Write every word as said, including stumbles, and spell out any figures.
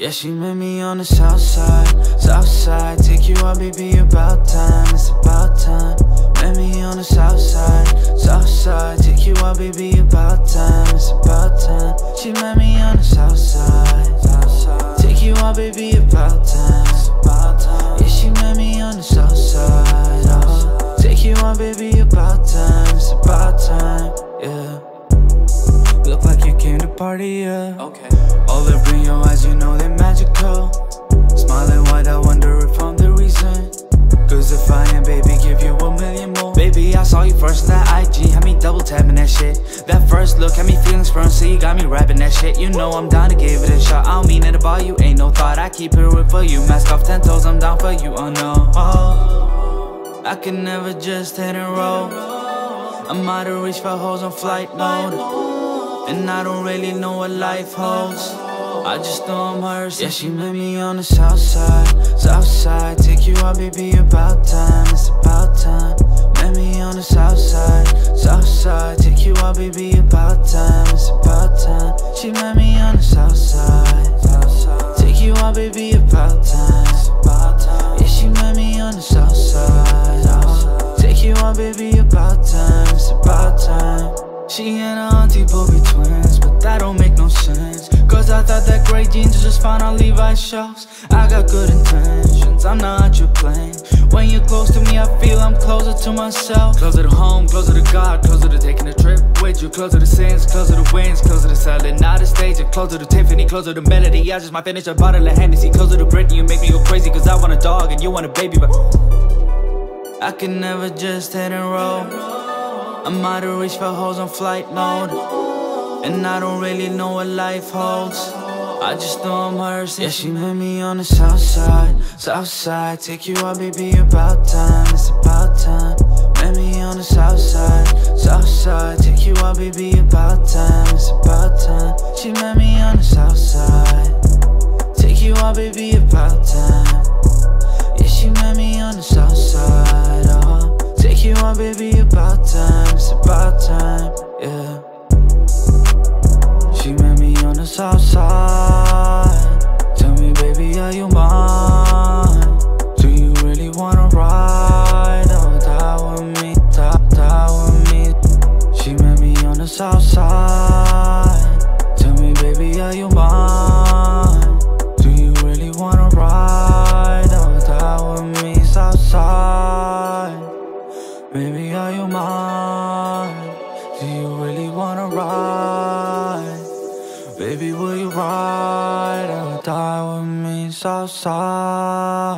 Yeah, she met me on the Southside, Southside. Take you out, baby, about time, it's about time. Met me on the Southside, Southside. Take you out, baby, about time, it's about time. She met me on the Southside, Southside. Take you out, baby, about time, it's about time. Yeah, she met me on the Southside, oh. Take you out, baby, about time, it's about time, yeah. Look like you came to party, yeah. Okay. All up in your eyes, you know they're magical. Smiling wide, I wonder if I'm the reason. Cause if I am, baby, give you a million more. Baby, I saw you first, that I G had me double tapping that shit. That first look had me feeling sprung, so you got me rapping that shit. You know I'm down to give it a shot. I don't mean it about you, ain't no thought. I keep it real for you. Mask off ten toes, I'm down for you, oh no. Oh, I can never just hit and roll. I'm out of reach for hoes on flight mode. And I don't really know what life holds. I just know I'm hers. Yeah, she met me on the Southside, Southside. Take you out, baby, about time, it's about time. Met me on the Southside, Southside. Take you out, baby, about time, it's about time. She met me on the Southside, Southside. Take you out, baby, about time, it's about time. Yeah, she met me on the Southside, oh. Take you out, baby, about time, it's about time. She and her auntie both be twins, but that don't make no sense. Cause I thought that great jeans just found on Levi's shelves. I got good intentions, I'm not your plane. When you're close to me, I feel I'm closer to myself. Closer to home, closer to God, closer to taking a trip with you. Closer to sins, closer to wins, closer to selling out of stage. And closer to Tiffany, closer to Melody. I just might finish a bottle of Hennessy. Closer to Britney, you make me go crazy. Cause I want a dog and you want a baby, but I can never just hit and roll. I'm out of reach for hoes on flight mode. And I don't really know what life holds. I just know I'm hers. Yeah, she met me on the Southside, Southside. Take you out, baby, about time, it's about time. Met me on the Southside, Southside. Take you out, baby, about time, it's about time. She met me on the Southside. Take you out, baby, about time. Yeah, she met me on the Southside, oh. Take you out, baby, about time, it's about time, yeah. She met me on the Southside. Tell me, baby, are you mine? Do you really wanna ride or die with me, die, die with me? She met me on the Southside. Tell me, baby, are you mine? Do you really wanna ride or die with me, Southside? Baby, are you mine? Do you really wanna ride? Baby, will you ride or die with me, Southside?